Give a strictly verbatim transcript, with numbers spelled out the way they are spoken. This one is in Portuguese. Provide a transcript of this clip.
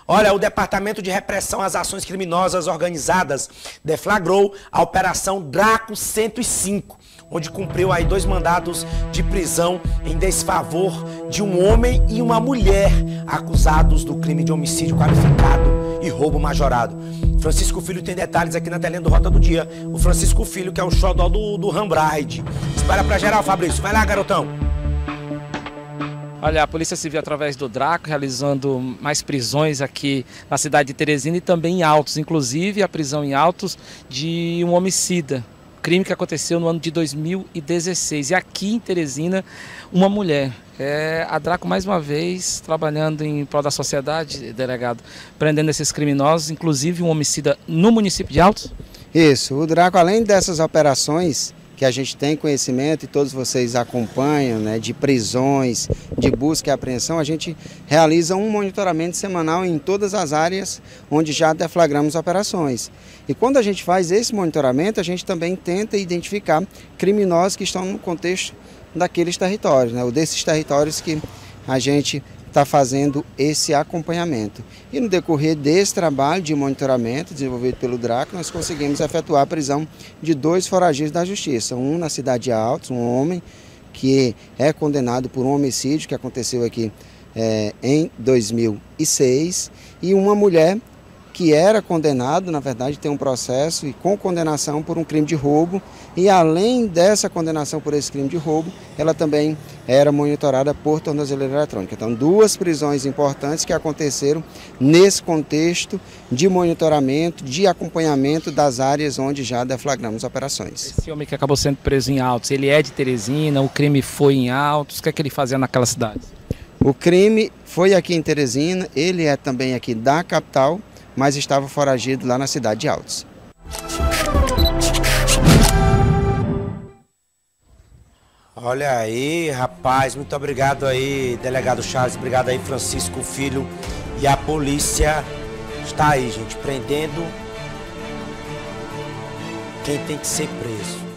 Olha, o Departamento de Repressão às Ações Criminosas Organizadas deflagrou a Operação Draco cento e cinco, onde cumpriu aí dois mandados de prisão em desfavor de um homem e uma mulher acusados do crime de homicídio qualificado e roubo majorado. Francisco Filho tem detalhes aqui na telinha do Rota do Dia. O Francisco Filho, que é o xodó do, do Rambride. Espera pra geral, Fabrício. Vai lá, garotão. Olha, a Polícia Civil, através do Draco, realizando mais prisões aqui na cidade de Teresina e também em Altos, inclusive a prisão em Altos de um homicida, crime que aconteceu no ano de dois mil e dezesseis. E aqui em Teresina, uma mulher. É, a Draco, mais uma vez, trabalhando em prol da sociedade, delegado, prendendo esses criminosos, inclusive um homicida no município de Altos? Isso, o Draco, além dessas operações que a gente tem conhecimento e todos vocês acompanham, né, de prisões, de busca e apreensão, a gente realiza um monitoramento semanal em todas as áreas onde já deflagramos operações. E quando a gente faz esse monitoramento, a gente também tenta identificar criminosos que estão no contexto daqueles territórios, né, ou desses territórios que a gente está fazendo esse acompanhamento. E no decorrer desse trabalho de monitoramento desenvolvido pelo Draco, nós conseguimos efetuar a prisão de dois foragidos da justiça. Um na cidade de Altos, um homem que é condenado por um homicídio que aconteceu aqui é, em dois mil e seis, e uma mulher que era condenado, na verdade tem um processo e com condenação por um crime de roubo, e além dessa condenação por esse crime de roubo, ela também era monitorada por tornozeleira eletrônica. Então, duas prisões importantes que aconteceram nesse contexto de monitoramento, de acompanhamento das áreas onde já deflagramos operações. Esse homem que acabou sendo preso em Altos, ele é de Teresina, o crime foi em Altos, o que é que ele fazia naquela cidade? O crime foi aqui em Teresina, ele é também aqui da capital, mas estava foragido lá na cidade de Altos. Olha aí, rapaz, muito obrigado aí, delegado Charles, obrigado aí, Francisco Filho. E a polícia está aí, gente, prendendo quem tem que ser preso.